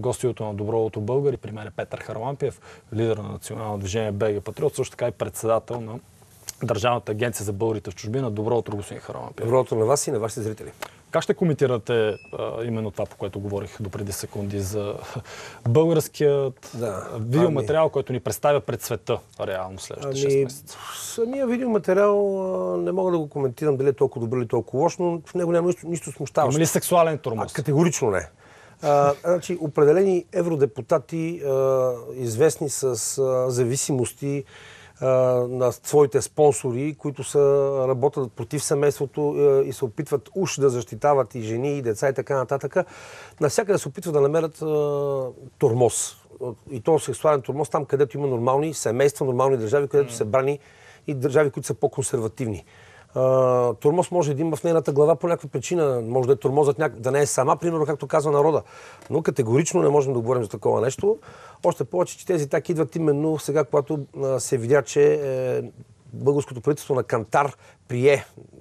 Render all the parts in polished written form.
гостиото на Добро утро, българи. При мен е Петър Харлампиев, лидер на Национално движение БГ Патриот, също така и председател на Държавната агенция за българите в чужбина. Добро утро, господин Харлампиев. Добро утро на вас и на вашите зрители. Как ще коментирате именно това, по което говорих до преди секунди, за българският видеоматериал, който ни представя пред света реално следващите 6 месеца? Самия видеоматериал не мога да го коментирам дали е толкова добър или толкова лош, но в него няма нищо смущаващо. Има ли сексуален тормоз? Категорично не. Значи, определени евродепутати, известни с зависимости на своите спонсори, които работят против семейството и се опитват уж да защитават и жени, и деца и така нататък, навсякъде се опитват да намерят тормоз. И то сексуален тормоз там, където има нормални семейства, нормални държави, където се брани, и държави, които са по-консервативни. Тормоз може да има в нейната глава по някаква причина. Може да е тормозът да не е сама, примерно, както казва народа. Но категорично не можем да говорим за такова нещо. Още повече, че тези так идват именно сега, когато се видя, че българското правителство на Кантар прие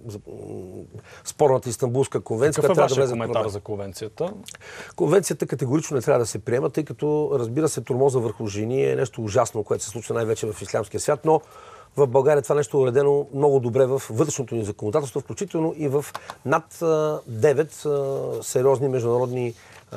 спорната Истанбулска конвенция. Какъв е вашия коментар за конвенцията? Конвенцията категорично не трябва да се приема, тъй като, разбира се, тормоза върху жени е нещо ужасно, което се случва най-вече в ислямския свят, но в България това нещо е уредено много добре в вътрешното ни законодателство, включително и в над 9 сериозни международни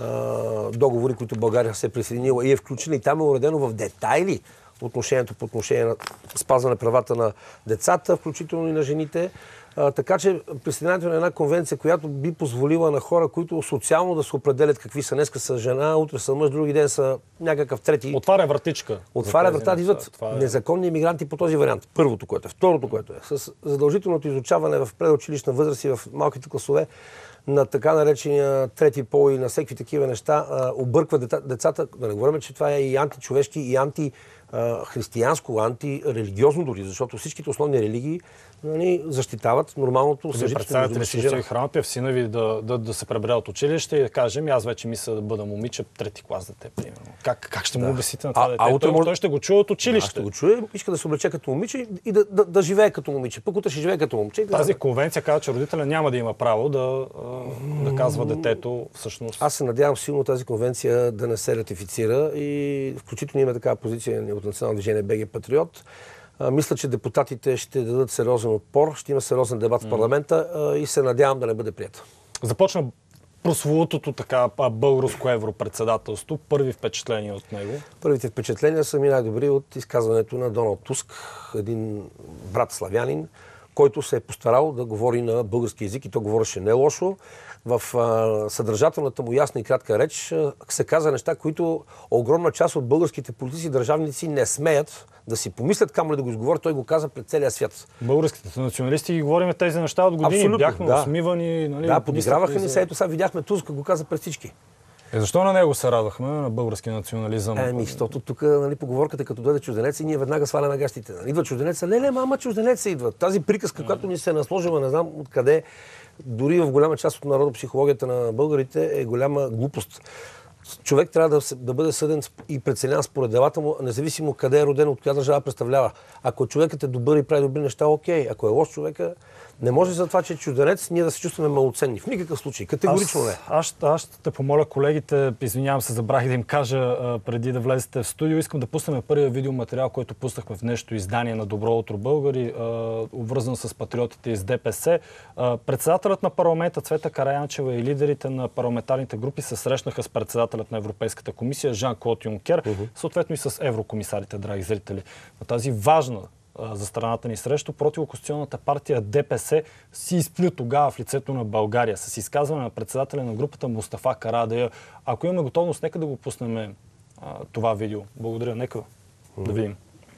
договори, които България се е присъединила и е включена, и там е уредено в детайли отношението по отношение на спазване правата на децата, включително и на жените. Така че присъединяването на една конвенция, която би позволила на хора, които социално да се определят какви са, днеска са жена, утре са мъж, други ден са някакъв трети. Отваря вратичка. Отваря врата, идват незаконни имигранти по този вариант. Първото, което е. Второто, което е. С задължителното изучаване в предучилищна възраст и в малките класове на така наречения трети пол и на всеки такива неща, обърква децата. Да не говорим, че това е и античовешки, и антихристиянско, антирелигиозно дори, защото всичките основни религии защитават нормалното съжителство. Представете ли си, господин Харлампиев, сина ви да се пребере от училище и да кажем, аз вече мисля да бъда момиче, трети клас дете, примерно. Как ще му обясните на това дете? Той ще го чуе от училище. Ще го чуе, иска да се облече като момиче и да живее като момиче. Пък утре ще живее като момче. Тази конвенция казва, че родителя няма да има право да казва детето всъщност. Аз се надявам силно тази конвенция да не се ратифицира и включително има такава позиция от Национално движение БГ Патриот. Мисля, че депутатите ще дадат сериозен отпор, ще има сериозен дебат в парламента и се надявам да не бъде прието. Започна прословутото така българско европредседателство. Първи впечатления от него? Първите впечатления са ми най-добри от изказването на Доналд Туск, един брат славянин, който се е постарал да говори на български език и то говореше не лошо. В съдържателната му ясна и кратка реч се каза неща, които огромна част от българските политици и държавници не смеят да си помислят, камо ли да го изговори. Той го каза пред целия свят. Българските националисти ги говорим тези неща от години. Абсолютно, бяхме усмивани. Нали, да, подиграваха ни се. Ето сега видяхме Туск, го каза пред всички. Защо на него се радвахме, на български национализъм? Защото тук поговорката, като дойде чужденец и ние веднага сваляме гащите. Идва чужденеца, леле, мама, чужденеца идва. Тази приказка, която ни се е насложила, не знам откъде, дори в голяма част от народопсихологията на българите е голяма глупост. Човек трябва да бъде съден и преценян според делата му, независимо къде е роден, от коя държава представлява. Ако човекът е добър и прави добри неща, окей. Ако е лош човека, не може за това, че е чужденец, ние да се чувстваме малоценни. В никакъв случай. Категорично не. Аз ще те помоля колегите, извинявам се, забравих да им кажа преди да влезете в студио. Искам да пуснем първия видеоматериал, който пуснахме в днешното издание на Добро утро, българи, обвързан с патриотите из ДПС. Председателят на парламента Цвета Караянчева и лидерите на парламентарните групи се срещнаха с председателят на Европейската комисия Жан-Клод Юнкер, съответно и с еврокомисарите, драги зрители. На тази важна за страната ни срещу противоконституционната партия ДПС си изплю тогава в лицето на България с изказване на председателя на групата Мустафа Карадайъ. Ако имаме готовност, нека да го пуснем това видео. Благодаря. Нека да видим.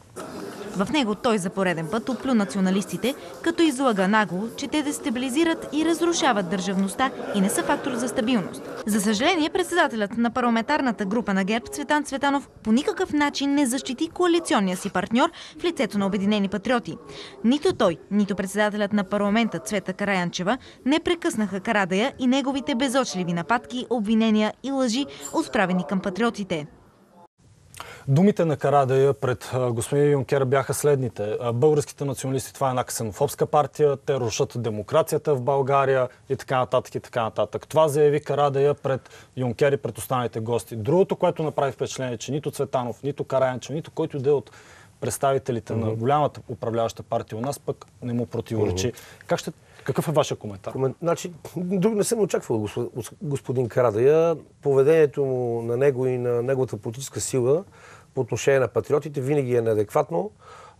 В него той за пореден път оплю националистите, като излага нагло, че те дестабилизират и разрушават държавността и не са фактор за стабилност. За съжаление, председателят на парламентарната група на ГЕРБ Цветан Цветанов по никакъв начин не защити коалиционния си партньор в лицето на Обединени патриоти. Нито той, нито председателят на парламента Цвета Караянчева не прекъснаха Карадайъ и неговите безочливи нападки, обвинения и лъжи, отправени към патриотите. Думите на Карадайъ пред господин Юнкер бяха следните. Българските националисти, това е една ксенофобска партия, те рушат демокрацията в България и така нататък, и така нататък. Това заяви Карадайъ пред Юнкер и пред останалите гости. Другото, което направи впечатление, че нито Цветанов, нито Караянчев, нито който иде от представителите на голямата управляваща партия у нас, пък не му противоречи. Какъв е вашия коментар? Значи, друг не съм очаквал господин Карадайъ. Поведението му на него и на неговата политическа сила по отношение на патриотите винаги е неадекватно.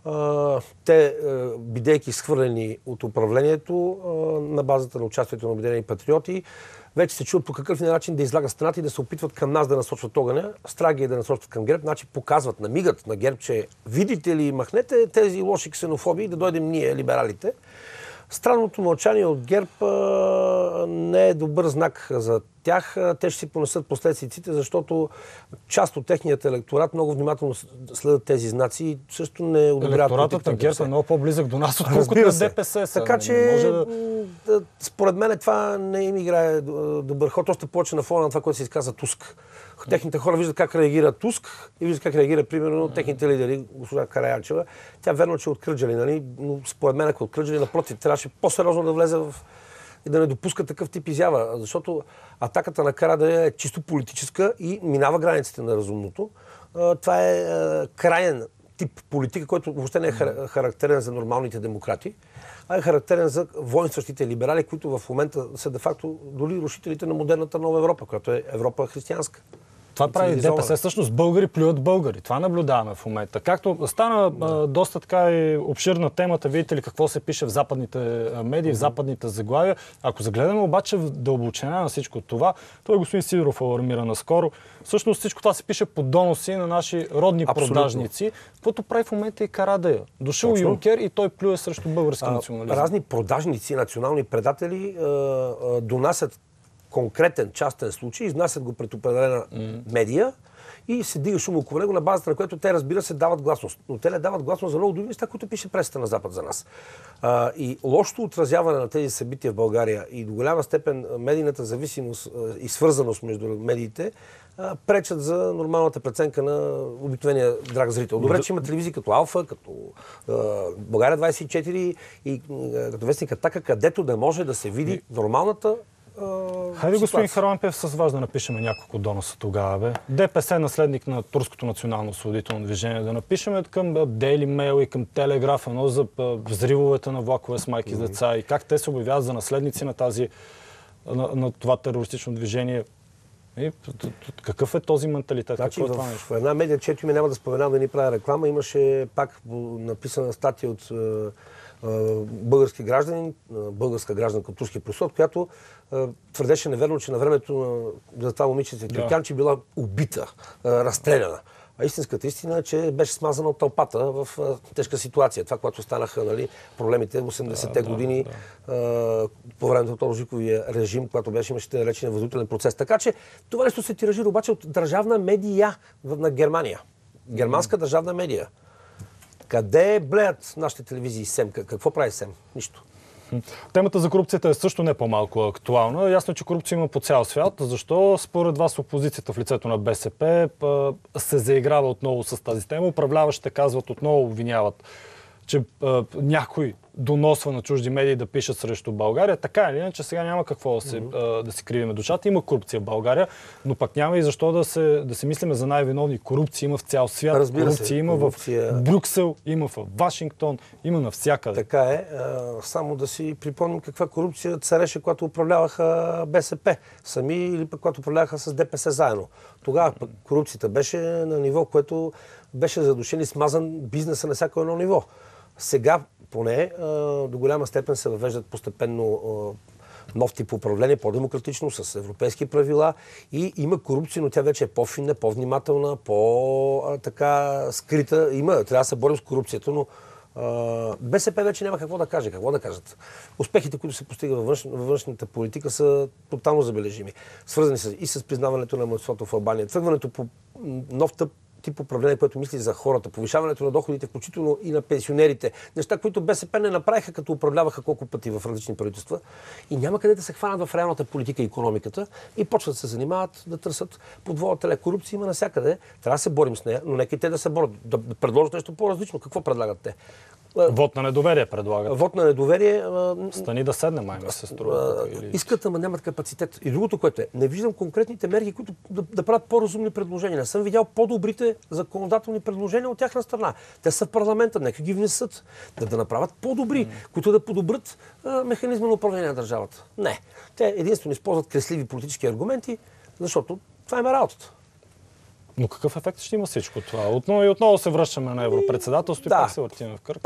Те, бидейки схвърлени от управлението на базата на участието на Обединени патриоти, вече се чуват по какъв начин да излагат страната и да се опитват към нас да насочват огъня. Страх ги е да насочват към ГЕРБ, значи показват, намигат на ГЕРБ, че видите ли, махнете тези лоши ксенофобии, да дойдем ние, либералите. Странното мълчание от ГЕРБ не е добър знак за тях. Те ще си понесат последствиците, защото част от техният електорат много внимателно следят тези знаци и също не одобряват. Електоратът на ГЕРБ е много по-близък до нас, отколкото на ДПС. Така че, според мен това не им играе добър ход. Още повече на фона на това, което се изказа Туск. Техните хора виждат как реагира Туск и виждат как реагира, примерно, техните лидери, госпожа Караянчева. Тя верно, че от Кърджали, нали? Но според мен, ако от Кърджали, напротив, трябваше по-сериозно да влезе и да не допуска такъв тип изява. Защото атаката на Карадайъ е чисто политическа и минава границите на разумното. Това е краен тип политика, който въобще не е характерен за нормалните демократи, а е характерен за воинстващите либерали, които в момента са де-факто дори рушителите на модерната нова Европа, която е Европа християнска. Това прави ДПС. Всъщност българи плюят българи. Това наблюдаваме в момента. Както стана доста така и обширна темата, видите ли какво се пише в западните медии, в западните заглавия. Ако загледаме обаче в дълбочина на всичко това, той господин Сидоров алармира наскоро. Всъщност всичко това се пише по доноси на наши родни продажници, каквото прави в момента и Карадайъ. Дошъл Юнкер и той плюе срещу български национализъм. Разни продажници, национални предатели донасят конкретен частен случай, изнасят го пред определена медия и се дига шум около него, на базата на което те, разбира се, дават гласност. Но те не дават гласност за много други неща, които пише пресата на Запад за нас. И лошото отразяване на тези събития в България и до голяма степен медийната зависимост и свързаност между медиите пречат за нормалната преценка на обикновения драг зрител. Добре, че има телевизии като Алфа, като България 24 и като вестник Атака, където да може да се види нормалната хайде, господин Харлампиев, с вас да напишем няколко доноса тогава. ДПС, наследник на Турското национално освободително движение, да напишем към Daily Mail и към Телеграф, едно за взривовете на влакове с майки с деца и как те се обявяват за наследници на на това терористично движение. И какъв е този менталитет? Значи, в една медия, чето име няма да споменам да ни правя реклама, имаше пак написана статия от български гражданин, българска гражданка от турския произход, която твърдеше неверно, че на времето за това момиче Тюркянче била убита, разстреляна. А истинската истина е, че беше смазана от тълпата в тежка ситуация. Това, което станаха, нали, проблемите в 80-те години по времето на Торжиковия режим, когато имаше наречен възродителен процес. Така че това нещо се тиражира обаче от държавна медия на Германия. Германска държавна медия. Къде блеят нашите телевизии СЕМ? Какво прави СЕМ? Нищо. Темата за корупцията е също не по-малко актуална. Ясно, че корупция има по цял свят. Защо според вас опозицията в лицето на БСП се заиграва отново с тази тема? Управляващите казват, отново обвиняват, че някой доносва на чужди медии да пишат срещу България. Така или иначе, сега няма какво да си кривиме душата. Има корупция в България, но пък няма и защо да се мислиме за най-виновни. Корупция има в цял свят. Разбира корупция се, има в Брюксел, има в Вашингтон, има навсякъде. Така е. Само да си припомним каква корупция цареше, когато управляваха БСП сами или пък когато управляваха с ДПС заедно. Тогава пък корупцията беше на ниво, което беше задушен и смазан бизнеса на всяко едно ниво. Сега поне до голяма степен се въвеждат постепенно нов тип управление, по-демократично, с европейски правила и има корупция, но тя вече е по-финна, по-внимателна, по-така скрита. Трябва да се борим с корупцията, но БСП вече няма какво да каже. Какво да кажат? Успехите, които се постигат във външната политика, са тотално забележими. Свързани са и с признаването на малцинството в Албания, тръгването по нов тип управление, което мисли за хората, повишаването на доходите, включително и на пенсионерите. Неща, които БСП не направиха, като управляваха колко пъти в различни правителства. И няма къде да се хванат в реалната политика и икономиката и почват да се занимават да търсят подвола теле. Корупция има навсякъде. Трябва да се борим с нея, но нека и те да се борят. Да предложат нещо по-различно. Какво предлагат те? Вот на недоверие предлагат. Вот на недоверие. Стани да седне, май ми се струва. Искат, ама нямат капацитет. И другото, което е, не виждам конкретните мерки, които да правят по-разумни предложения. Не съм видял по-добрите законодателни предложения от тяхна страна. Те са в парламента, нека ги внесат. Да направят по-добри, които да подобрят механизма на управление на държавата. Не. Те единствено използват кресливи политически аргументи, защото това им е работата. Но какъв ефект ще има всичко това? Отново се връщаме на европредседателството и пак се въртим в кръг.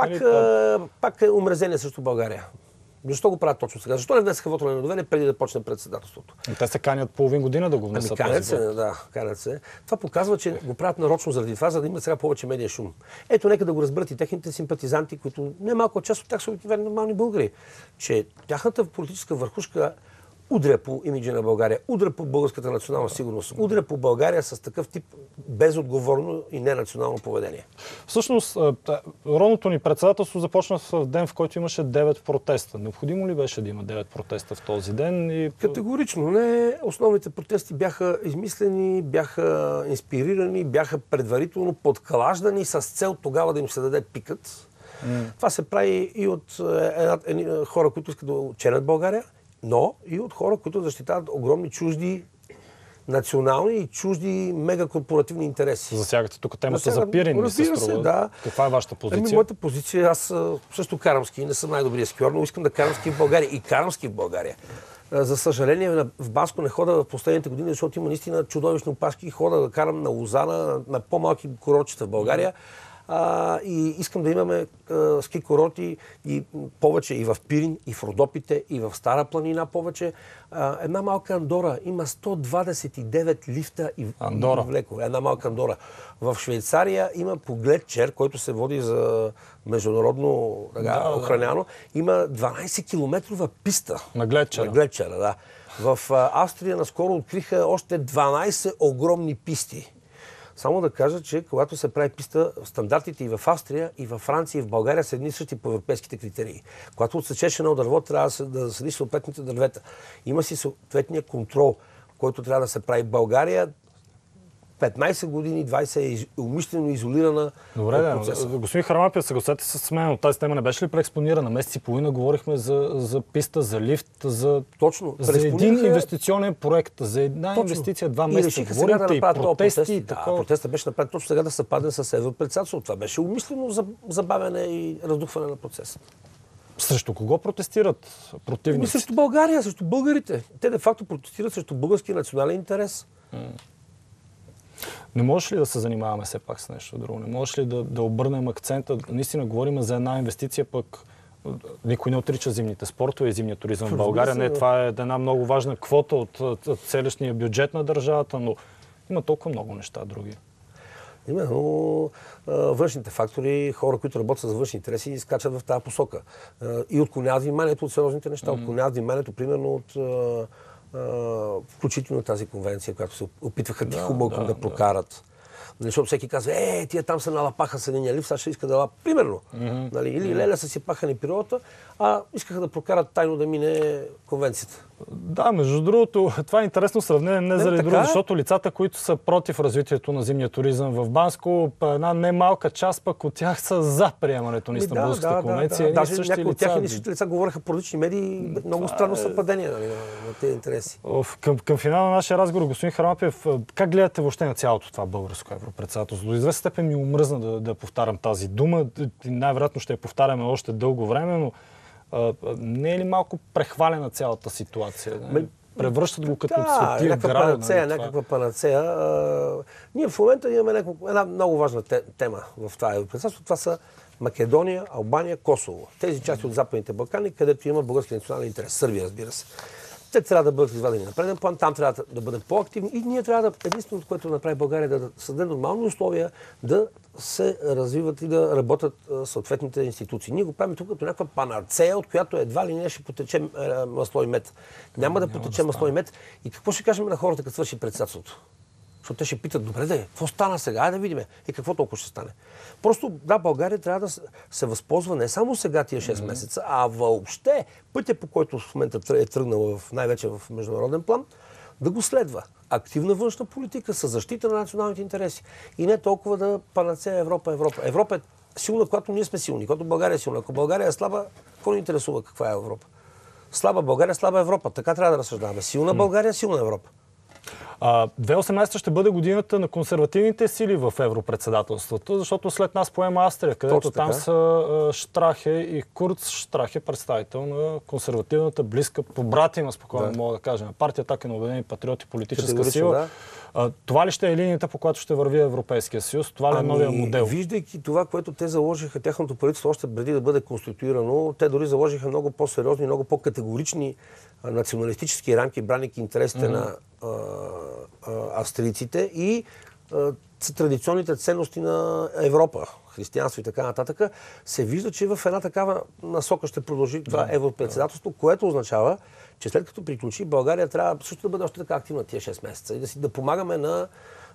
Пак е умрезение срещу България. Защо го правят точно сега? Защо не внесаха вота на недоверие преди да почне председателството? Те се канят половин година да го внесат. Канят се. Това показва, че го правят нарочно заради това, за да имат сега повече медия шум. Ето, нека да го разберат и техните симпатизанти, които не малко част от тях са обикновени нормални българи, че тяхната политическа върхушка удря по имиджа на България, удря по българската национална сигурност, удря по България с такъв тип безотговорно и ненационално поведение. Всъщност, родното ни председателство започна в ден, в който имаше 9 протеста. Необходимо ли беше да има 9 протеста в този ден? Категорично не. Основните протести бяха измислени, бяха инспирирани, бяха предварително подклаждани с цел тогава да им се даде пикът. Това се прави и от хора, които искат да ученят България, но и от хора, които защитават огромни чужди национални и чужди мегакорпоративни интереси. Засягате тук темата за Пирин, ми се струва. Да. Каква е вашата позиция? Моята позиция, аз също карам ски, не съм най-добрият скиор, но искам да карам ски в България. И карам ски в България. За съжаление, в Банско не хода в последните години, защото има наистина чудовищно опашки. Хода да карам на Лозана, на по-малки курортчета в България. И искам да имаме ски курорти и повече и в Пирин, и в Родопите, и в Стара планина повече. Една малка Андора има 129 лифта и влеко. Една малка Андора. В Швейцария има по Глетчер, който се води за международно охраняно, има 12-километрова писта. На Глетчера. На Глетчера, да. В Австрия наскоро откриха още 12 огромни писти. Само да кажа, че когато се прави писта, стандартите и в Австрия, и в Франция, и в България са едни същи по европейските критерии. Когато отсечеш едно дърво, трябва да съдиш съответните дървета. Има си съответния контрол, който трябва да се прави в България. 15 години, 20 е умишлено изолирана. Добре, господин Харлампиев, съгласете се с мен, но тази тема не беше ли преекспонирана? Месец и половина говорихме за писта, за лифт, за един инвестиционен проект, за една инвестиция 2 месеца. И решиха сега да направят протести. Протестът беше направен точно сега да съвпадне с европредседателството. Това беше умишлено забавяне и раздухване на процеса. Срещу кого протестират противниците? Срещу България, срещу българите. Те де-факто протестират срещу българския национален интерес. Не можеш ли да се занимаваме все пак с нещо друго? Не можеш ли да обърнем акцента? Наистина говорим за една инвестиция, пък никой не отрича зимните спортове и зимния туризъм в България. Не, това е една много важна квота от целешния бюджет на държавата, но има толкова много неща други. Именно външните фактори, хора, които работят за външни интереси, скачат в тази посока. И отклоняват вниманието от сериозните неща. Отклоняват вниманието, примерно, от включително тази конвенция, която се опитваха тихомълком да прокарат. Защото всеки казва, тия там се налапаха с единия лифт, сега ще иска да лапа. Примерно. Или леля са си пахани природата, а искаха да прокарат тайно да мине конвенцията. Да, между другото, това е интересно сравнение, не заради друго, защото лицата, които са против развитието на зимния туризм в Банско, една немалка част пък от тях са за приемането на Истанбулската конвенция. Даже някои от тях и същите лица говореха по различни медии, много странно съвпадение на тези интереси. Към финала на нашия разговор, господин Харлампиев, как гледате въобще на цялото това българско европредседателство? До известна степен ми омръзна да повтарям тази дума. Най-вероятно ще я повтаряме още дълго време, но не е ли малко прехвалена цялата ситуация? Превръщат го като светия грал. Някаква панацея. Ние в момента имаме една много важна тема в това европредседателство. Това са Македония, Албания, Косово. Тези части от Западните Балкани, където има български национален интерес. Сърбия, разбира се. Те трябва да бъдат извадени на преден план, там трябва да бъдем по-активни и ние трябва единственото, което направи България, да създаде нормални условия да се развиват и да работят съответните институции. Ние го правим тук като някаква панацея, от която едва ли не ще потече масло и мед. Няма да потече масло и мед. И какво ще кажем на хората, като свърши председателството? Защото те ще питат, добре де, какво стана сега? Айде да видим. И какво толкова ще стане? Просто, да, България трябва да се възползва не само сега тия 6 месеца, а въобще пътя, по който в момента е тръгнал най-вече в международен план, да го следва. Активна външна политика със защита на националните интереси. И не толкова да панацея Европа. Европа е силна, когато ние сме силни, когато България е силна. Ако България е слаба, какво ни интересува каква е Европа? Слаба България, слаба Европа. Така трябва да разсъждаваме. Силна България, силна Европа. 2018 ще бъде годината на консервативните сили в европредседателството, защото след нас поема Австрия, където там са Штрахе и Курц Штрахе, представител на консервативната, близка, побратима, спокойно мога да кажем, партия така на Обединени патриоти, политическа сила. Това ли ще е линията, по която ще върви Европейския съюз? Това ли е новия модел? Виждайки това, което те заложиха, тяхното правителство още преди да бъде конституирано, те дори заложиха много по-сериозни, много по-категорични националистически рамки, бранейки интересите на австрийците и традиционните ценности на Европа, християнство и така нататък, се вижда, че в една такава насока ще продължи това европредседателство, което означава, че след като приключи, България трябва също да бъде още така активна тия 6 месеца и да помагаме на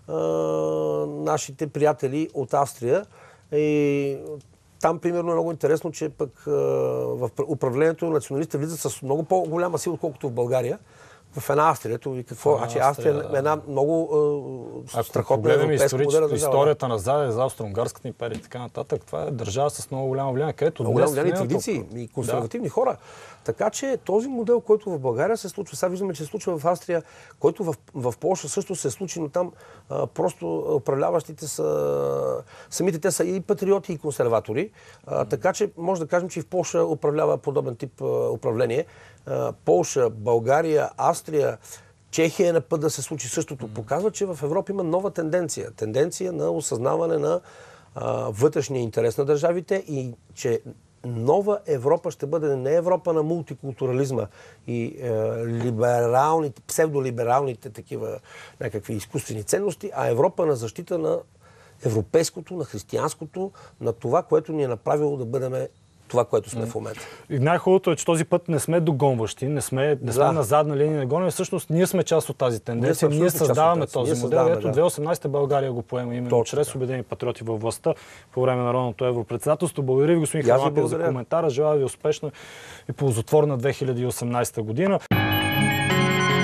нашите приятели от Австрия. И там, примерно, е много интересно, че пък в управлението националистите влизат с много по-голяма сила, отколкото в България. В една Австрия. Австрия е една много страхотна европейска модерна държава. Историята назад за Австро-Унгарската империя и така нататък, това е държава с много голямо влияние, където много голями традиции и консервативни хора. Така че този модел, който в България се случва, сега виждаме, че се случва в Австрия, който в Полша също се случи, но там просто управляващите са, самите те са и патриоти, и консерватори. Така че може да кажем, че и в Полша управлява подобен тип управление. Полша, България, Австрия, Чехия е на път да се случи същото. Показва, че в Европа има нова тенденция. Тенденция на осъзнаване на вътрешния интерес на държавите и че нова Европа ще бъде не Европа на мултикултурализма и либералните, псевдолибералните такива някакви изкуствени ценности, а Европа на защита на европейското, на християнското, на това, което ни е направило да бъдем това, което сме в момента. И най-хубавото е, че този път не сме догонващи, не сме на задна линия на гонене. Всъщност ние сме част от тази тенденция. Ние създаваме този модел. Ето 2018 България го поема именно чрез Обединени патриоти във властта по време на народното европредседателство. Благодаря ви, господин Харлампиев, за коментара. Желая ви успешна и ползотворна 2018 година.